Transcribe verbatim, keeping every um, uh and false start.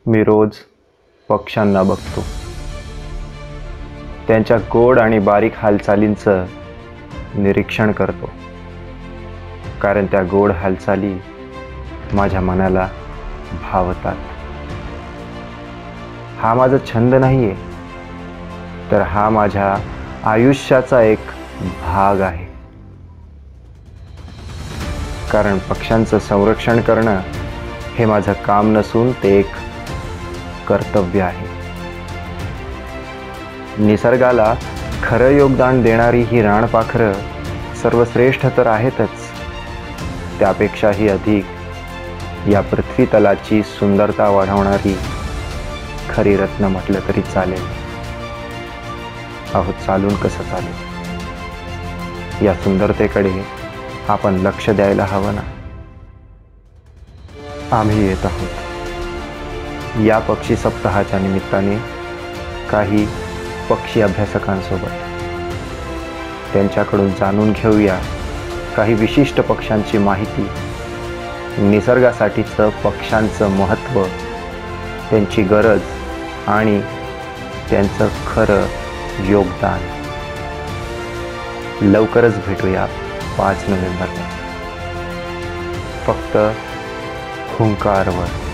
मी रोज पक्ष्यांना बघतो, त्यांच्या गोड आणि बारीक हालचालींचं निरीक्षण करतो, कारण त्या गोड हालचाली माझ्या मनाला भावतात. हा माझा छंद नाहीये, तर हा माझ्या आयुष्याचा एक भाग आहे. कारण पक्ष्यांचं संरक्षण करणं हे माझं काम नसून ते एक कर्तव्य आहे. निसर्गाला खरं योगदान देणारी ही रानपाखरं सर्वश्रेष्ठ तर आहेतच, त्यापेक्षाही अधिक या पृथ्वी तलाची सुंदरता वाढवणारी खरी रत्न म्हटलं तरी चालेल. अहो, चालून कसं चालेल? या सुंदरतेकडे आपण लक्ष द्यायला हवं ना. आम्ही येत आहोत या पक्षी सप्ताहाच्या निमित्ताने काही पक्षी अभ्यासकांसोबत. त्यांच्याकडून जाणून घेऊया काही विशिष्ट पक्ष्यांची माहिती, निसर्गासाठीचं पक्ष्यांचं महत्त्व, त्यांची गरज आणि त्यांचं खरं योगदान. लवकरच भेटूया पाच नोव्हेंबरला, फक्त हुंकारवर.